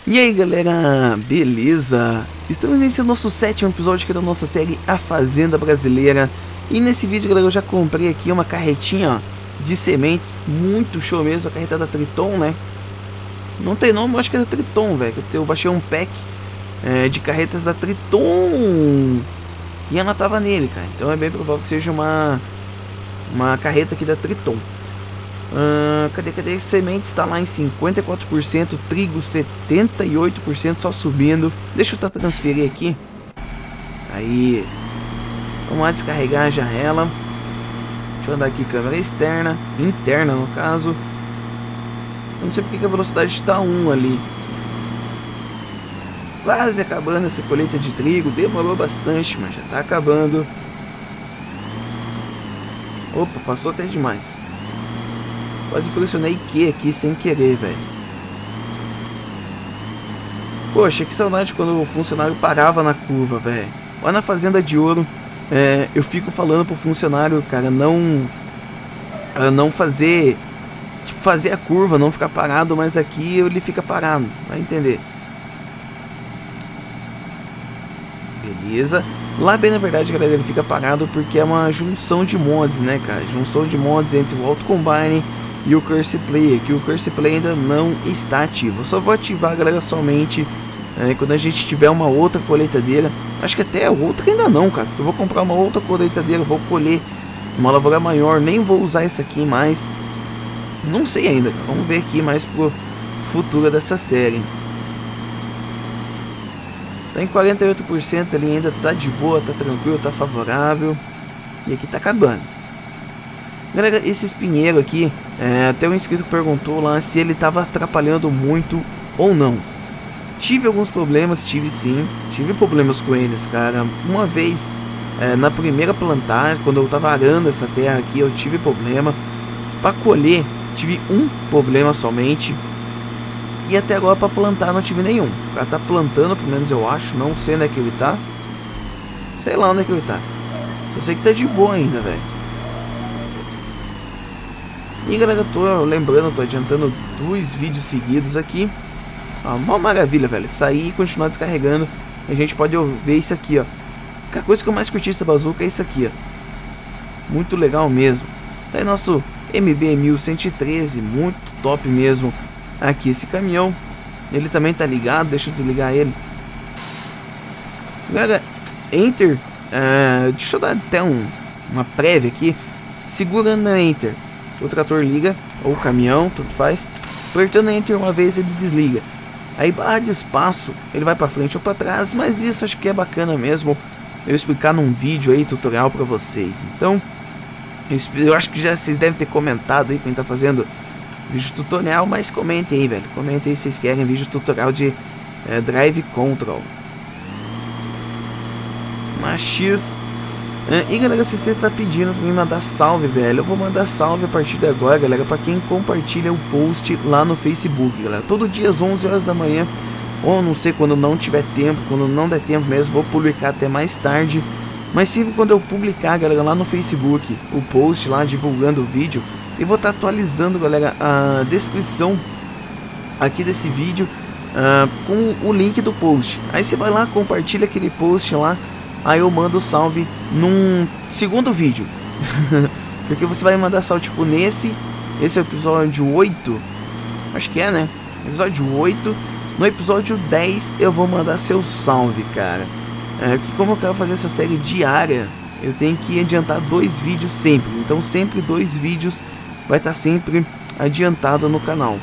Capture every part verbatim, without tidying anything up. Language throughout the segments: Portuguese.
E aí galera, beleza? Estamos iniciando nosso sétimo episódio aqui da nossa série A Fazenda Brasileira. E nesse vídeo galera, eu já comprei aqui uma carretinha ó, de sementes, muito show mesmo, a carreta da Triton, né? Não tem nome, eu acho que é da Triton, velho. Eu baixei um pack é, de carretas da Triton e ela tava nele, cara. Então é bem provável que seja uma, uma carreta aqui da Triton. Uh, cadê, cadê? Sementes está lá em cinquenta e quatro por cento, trigo setenta e oito por cento, só subindo. Deixa eu transferir aqui. Aí, vamos lá descarregar já ela. Deixa eu andar aqui, câmera externa, interna no caso. Eu não sei porque que a velocidade está um ali. Quase acabando essa colheita de trigo, demorou bastante, mas já está acabando. Opa, passou até demais. Quase pressionei Q aqui sem querer, velho. Poxa, que saudade quando o funcionário parava na curva, velho. Lá na Fazenda de Ouro, é, eu fico falando pro funcionário, cara, não... Não fazer... Tipo, fazer a curva, não ficar parado, mas aqui ele fica parado, vai entender. Beleza. Lá bem na verdade, galera, ele fica parado porque é uma junção de mods, né, cara? Junção de mods entre o Auto Combine e o Curse Play, que o Curse Play ainda não está ativo. Eu só vou ativar, galera, somente é, quando a gente tiver uma outra colheitadeira. Acho que até outra ainda não, cara. Eu vou comprar uma outra colheitadeira, vou colher uma lavoura maior. Nem vou usar essa aqui mais. Não sei ainda, cara. Vamos ver aqui mais pro futuro dessa série. Tá em quarenta e oito por cento ali, ainda tá de boa, tá tranquilo, tá favorável. E aqui tá acabando. Galera, esse espinheiro aqui, é, até um inscrito perguntou lá se ele estava atrapalhando muito ou não. Tive alguns problemas, tive sim, tive problemas com eles, cara. Uma vez, é, na primeira plantar, quando eu estava arando essa terra aqui, eu tive problema. Para colher, tive um problema somente. E até agora para plantar não tive nenhum. O cara tá plantando, pelo menos eu acho, não sei onde é que ele tá. Sei lá onde é que ele tá. Só sei que tá de boa ainda, velho. E galera, eu tô lembrando, tô adiantando dois vídeos seguidos aqui. Ah, uma maravilha, velho. Sair e continuar descarregando. A gente pode ver isso aqui, ó. A coisa que eu mais curti essa bazuca é isso aqui, ó. Muito legal mesmo. Tá aí nosso M B mil cento e treze, muito top mesmo. Aqui esse caminhão. Ele também tá ligado, deixa eu desligar ele. Galera, Enter. Uh, deixa eu dar até um, uma prévia aqui. Segurando na Enter, o trator liga, ou o caminhão, tanto faz. Apertando Enter uma vez ele desliga. Aí barra de espaço, ele vai pra frente ou pra trás. Mas isso acho que é bacana mesmo eu explicar num vídeo aí, tutorial pra vocês. Então, eu, eu acho que já vocês devem ter comentado aí quem tá fazendo vídeo tutorial. Mas comentem aí, velho, comentem aí se vocês querem vídeo tutorial de é, Drive Control. Uma X. E galera, se você tá pedindo pra mim mandar salve, velho, eu vou mandar salve a partir de agora, galera, pra quem compartilha o post lá no Facebook, galera. Todo dia às onze horas da manhã, ou não sei, quando não tiver tempo, quando não der tempo mesmo, vou publicar até mais tarde. Mas sempre quando eu publicar, galera, lá no Facebook, o post lá divulgando o vídeo, eu vou estar tá atualizando, galera, a descrição aqui desse vídeo uh, com o link do post. Aí você vai lá, compartilha aquele post lá. Aí eu mando salve num segundo vídeo. Porque você vai mandar salve tipo nesse. Esse é o episódio oito. Acho que é, né? Episódio oito. No episódio dez eu vou mandar seu salve, cara. É, porque como eu quero fazer essa série diária, eu tenho que adiantar dois vídeos sempre. Então sempre dois vídeos vai estar sempre adiantado no canal.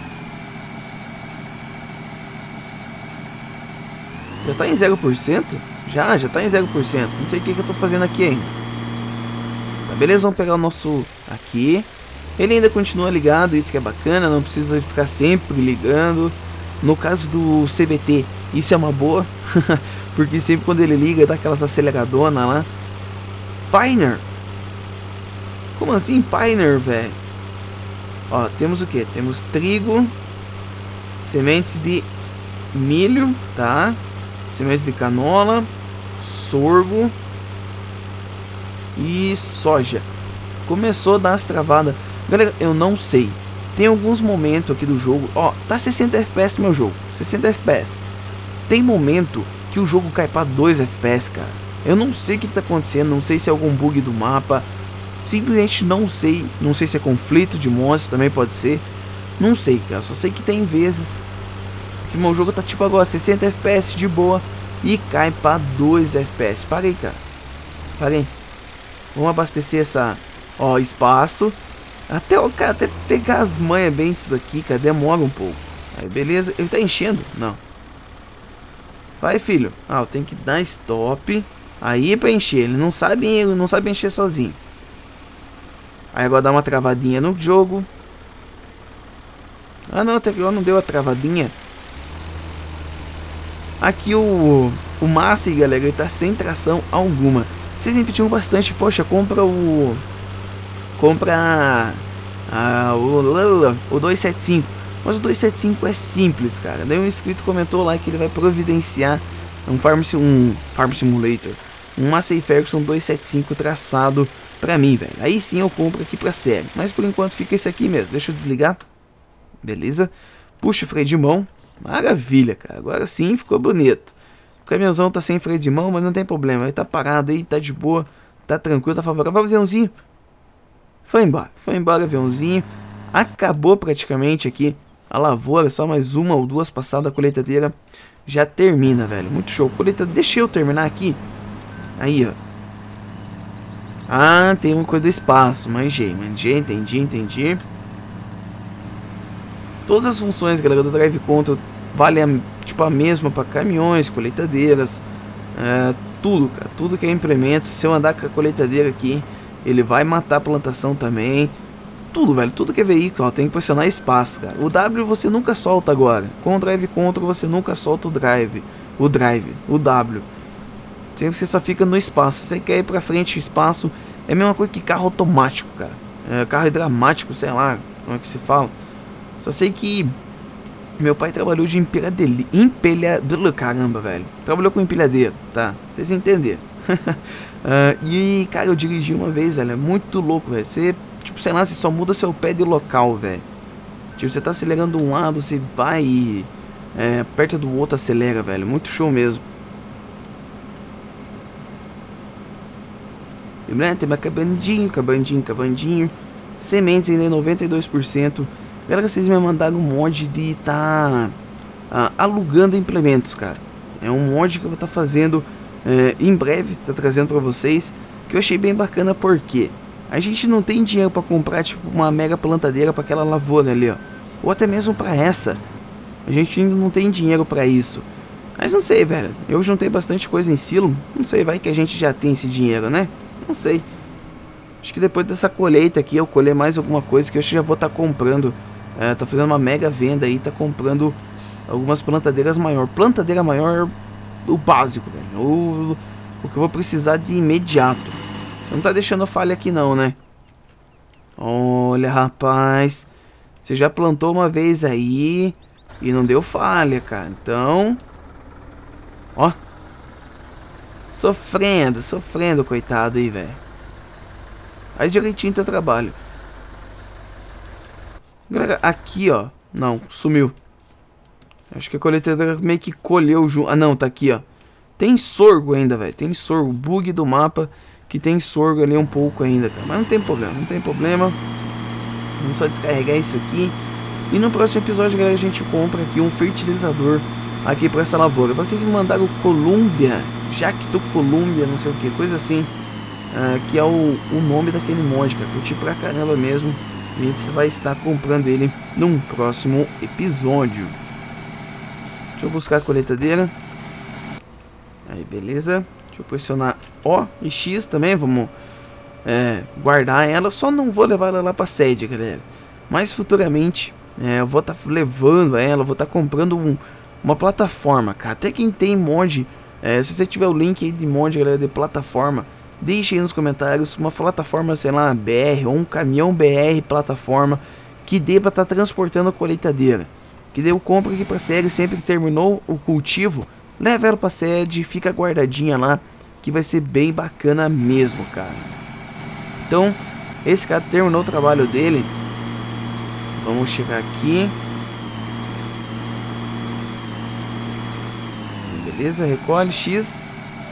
Já tá em zero por cento? Já, já tá em zero por cento. Não sei o que, que eu tô fazendo aqui ainda. Tá, beleza, vamos pegar o nosso aqui. Ele ainda continua ligado, isso que é bacana. Não precisa ficar sempre ligando. No caso do C B T, isso é uma boa. Porque sempre quando ele liga, dá aquelas aceleradonas lá. Pioneer. Como assim Pioneer, velho? Ó, temos o que? Temos trigo. Sementes de milho, tá? Sementes de canola, sorgo e soja. Começou a dar as travadas. Galera, eu não sei. Tem alguns momentos aqui do jogo. Ó, tá sessenta F P S no meu jogo. sessenta F P S. Tem momento que o jogo cai pra dois F P S, cara. Eu não sei o que, que tá acontecendo, não sei se é algum bug do mapa. Simplesmente não sei, não sei se é conflito de monstros, também pode ser. Não sei, cara, só sei que tem vezes que meu jogo tá tipo agora, sessenta F P S de boa e cai pra dois F P S. Para aí, cara. Para aí. Vamos abastecer essa, ó, espaço. Até o cara até pegar as manhas bem disso daqui, cara, demora um pouco. Aí, beleza. Ele tá enchendo? Não. Vai, filho. Ah, eu tenho que dar stop. Aí é pra encher. Ele não sabe, ele não sabe encher sozinho. Aí agora dá uma travadinha no jogo. Ah, não, até agora não deu a travadinha. Aqui o, o Massey, galera, ele tá sem tração alguma. Vocês me pediram bastante, poxa, compra o... Compra a, o, o duzentos e setenta e cinco. Mas o duzentos e setenta e cinco é simples, cara. Daí um inscrito comentou lá que ele vai providenciar um Farm, um Farm Simulator, um Massey Ferguson duzentos e setenta e cinco traçado pra mim, velho. Aí sim eu compro aqui pra série. Mas por enquanto fica esse aqui mesmo. Deixa eu desligar. Beleza. Puxa o freio de mão. Maravilha, cara. Agora sim ficou bonito. O caminhãozão tá sem freio de mão, mas não tem problema. Ele tá parado aí, tá de boa. Tá tranquilo, tá favorável. Vai, aviãozinho. Foi embora. Foi embora, aviãozinho. Acabou praticamente aqui a lavoura. Só mais uma ou duas passadas. A colheitadeira já termina, velho. Muito show. Colheitadeira. Deixa eu terminar aqui. Aí, ó. Ah, tem uma coisa do espaço. Manjei, manjei. Entendi, entendi. Todas as funções, galera, do Drive Control vale a, tipo, a mesma para caminhões, colheitadeiras, é, tudo, cara, tudo que eu implemento. Se eu andar com a colheitadeira aqui, ele vai matar a plantação também. Tudo, velho, tudo que é veículo, ó, tem que pressionar espaço, cara. O W você nunca solta agora. Com o Drive Control você nunca solta o Drive, o Drive, o W. Sempre você só fica no espaço. Se você quer ir pra frente, espaço é a mesma coisa que carro automático, cara. É, carro dramático, sei lá, como é que se fala. Só sei que meu pai trabalhou de empilhadeira, empilhadeira, caramba, velho. Trabalhou com empilhadeira, tá? Vocês entenderam. uh, e, cara, eu dirigi uma vez, velho. É muito louco, velho. Você, tipo, sei lá, você só muda seu pé de local, velho. Tipo, você tá acelerando um lado, você vai e é, perto do outro acelera, velho. Muito show mesmo. Lembrando, tem uma cabandinho, cabandinho, cabandinho. Sementes ainda noventa e dois por cento. Galera, vocês me mandaram um mod de estar tá, uh, alugando implementos, cara. É um mod que eu vou estar tá fazendo uh, em breve, tá trazendo pra vocês. Que eu achei bem bacana porque a gente não tem dinheiro pra comprar tipo uma mega plantadeira pra aquela lavoura ali, ó. Ou até mesmo pra essa. A gente ainda não tem dinheiro pra isso. Mas não sei, velho. Eu juntei bastante coisa em silo. Não sei, vai que a gente já tem esse dinheiro, né? Não sei. Acho que depois dessa colheita aqui eu colher mais alguma coisa que eu já vou estar tá comprando. É, tá fazendo uma mega venda aí, tá comprando algumas plantadeiras maior. Plantadeira maior, o básico, velho. O, o que eu vou precisar de imediato. Você não tá deixando falha aqui não, né? Olha, rapaz. Você já plantou uma vez aí e não deu falha, cara. Então, ó. Sofrendo, sofrendo, coitado aí, velho. Faz direitinho teu trabalho. Galera, aqui, ó. Não, sumiu. Acho que a colheitadeira meio que colheu junto. Ah, não, tá aqui, ó. Tem sorgo ainda, velho. Tem sorgo. Bug do mapa que tem sorgo ali um pouco ainda, cara. Mas não tem problema, não tem problema. Vamos só descarregar isso aqui. E no próximo episódio, galera, a gente compra aqui um fertilizador aqui pra essa lavoura. Vocês me mandaram Colômbia, Jacto Colômbia, não sei o que, coisa assim. Uh, que é o, o nome daquele mod, cara. Curti pra caramba mesmo. A gente vai estar comprando ele num próximo episódio. Deixa eu buscar a colheitadeira. Aí, beleza. Deixa eu pressionar O e X também. Vamos é, guardar ela. Só não vou levar ela lá pra sede, galera. Mas futuramente é, eu vou estar tá levando ela. Vou estar tá comprando um, uma plataforma, cara. Até quem tem mod, é, se você tiver o link aí de mod, galera, de plataforma, deixe aí nos comentários uma plataforma, sei lá, B R ou um caminhão B R plataforma que dê pra estar tá transportando a colheitadeira. Que dê eu compro aqui pra série sempre que terminou o cultivo. Leva ela pra sede, fica guardadinha lá, que vai ser bem bacana mesmo, cara. Então, esse cara terminou o trabalho dele. Vamos chegar aqui. Beleza, recolhe, X.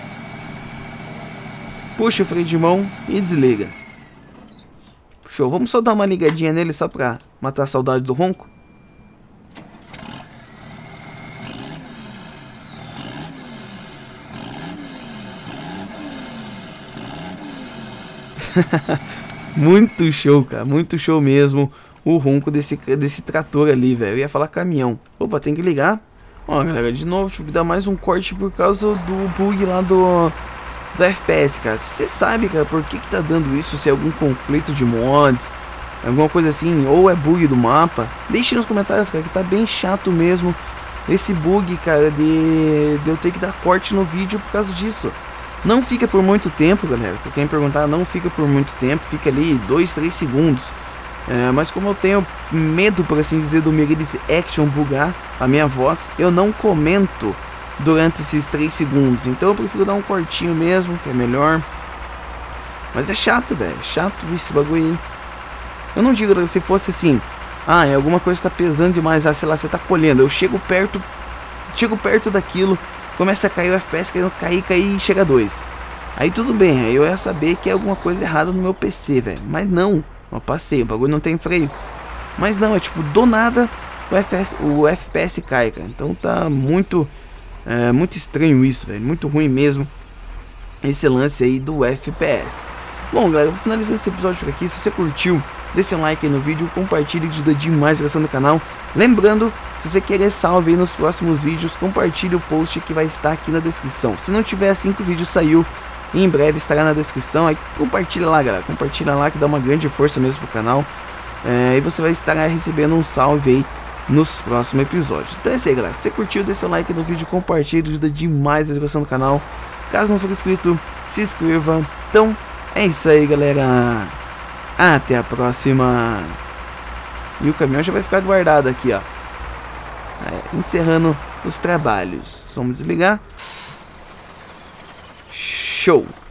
Puxa o freio de mão e desliga. Show, vamos só dar uma ligadinha nele só pra matar a saudade do ronco. Muito show, cara, muito show mesmo o ronco desse, desse trator ali, velho. Eu ia falar caminhão. Opa, tem que ligar. Ó, galera, de novo, tive que dar mais um corte por causa do bug lá do, do F P S, cara. Se você sabe, cara, por que que tá dando isso, se é algum conflito de mods, alguma coisa assim, ou é bug do mapa, deixe nos comentários, cara, que tá bem chato mesmo esse bug, cara, de, de eu ter que dar corte no vídeo por causa disso. Não fica por muito tempo, galera. Pra quem perguntar, não fica por muito tempo. Fica ali dois, três segundos. É, mas como eu tenho medo, por assim dizer, do Meirelles Action bugar a minha voz, eu não comento durante esses três segundos. Então eu prefiro dar um cortinho mesmo, que é melhor. Mas é chato, velho. Chato esse bagulho aí. Eu não digo se fosse assim, ah, é alguma coisa que tá pesando demais, ah, sei lá, você tá colhendo. Eu chego perto, chego perto daquilo, começa a cair o F P S, querendo cair, cair e chega a dois. Aí tudo bem, aí eu ia saber que é alguma coisa errada no meu P C, velho. Mas não, eu passei, o bagulho não tem freio. Mas não, é tipo, do nada o F P S, o F P S cai, cara. Então tá muito, é, muito estranho isso, velho. Muito ruim mesmo esse lance aí do F P S. Bom, galera, eu vou finalizar esse episódio por aqui. Se você curtiu, deixe um like aí no vídeo, compartilhe, que ajuda demais a divulgação do canal. Lembrando, se você querer salve aí nos próximos vídeos, compartilhe o post que vai estar aqui na descrição. Se não tiver assim que o vídeo saiu, em breve estará na descrição. Aí compartilha lá, galera, compartilha lá que dá uma grande força mesmo pro canal. É, e você vai estar recebendo um salve aí nos próximos episódios. Então é isso aí, galera. Se você curtiu, deixa o like no vídeo, compartilhe, ajuda demais a divulgação do canal. Caso não for inscrito, se inscreva. Então é isso aí, galera. Até a próxima. E o caminhão já vai ficar guardado aqui, ó. É, encerrando os trabalhos. Vamos desligar. Show.